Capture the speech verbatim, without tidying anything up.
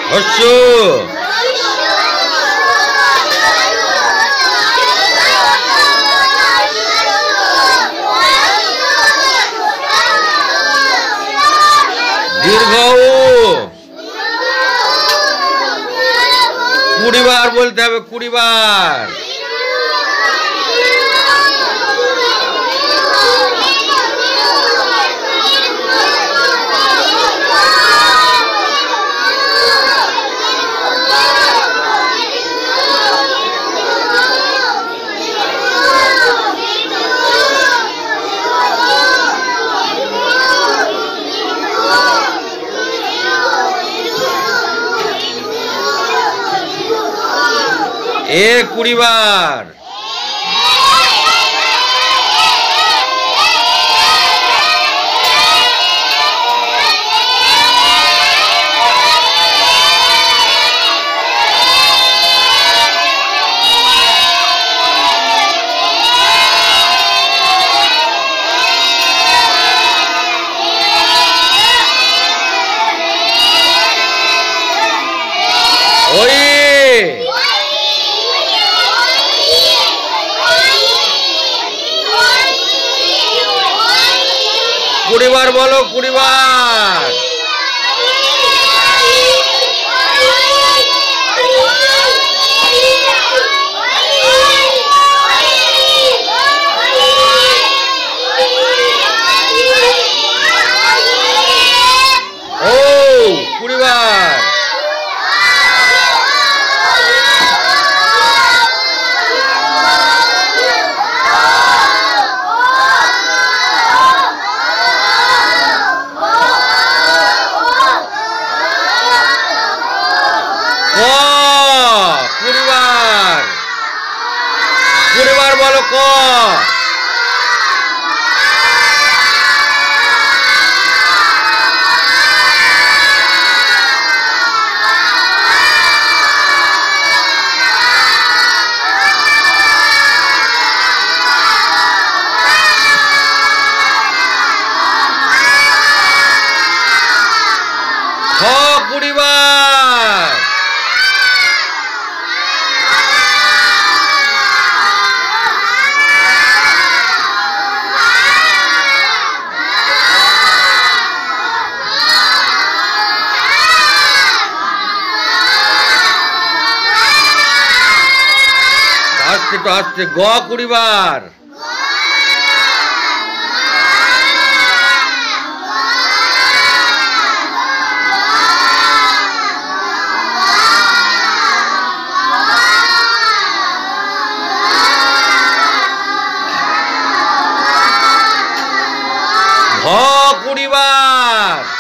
হস্য দীর্ঘ উ কুড়ি বার বলতে হবে, কুড়ি বার। এ কুড়ি বার। ওই কুড়ি বার বলো, কুড়ি বার। ও কুড়ি বার। ক কুড়ি বার, কুড়ি বার বলো ক। খ কুড়ি বার। আস্তে তো আস্তে। গ কুড়ি বার। ঘ কুড়ি বার।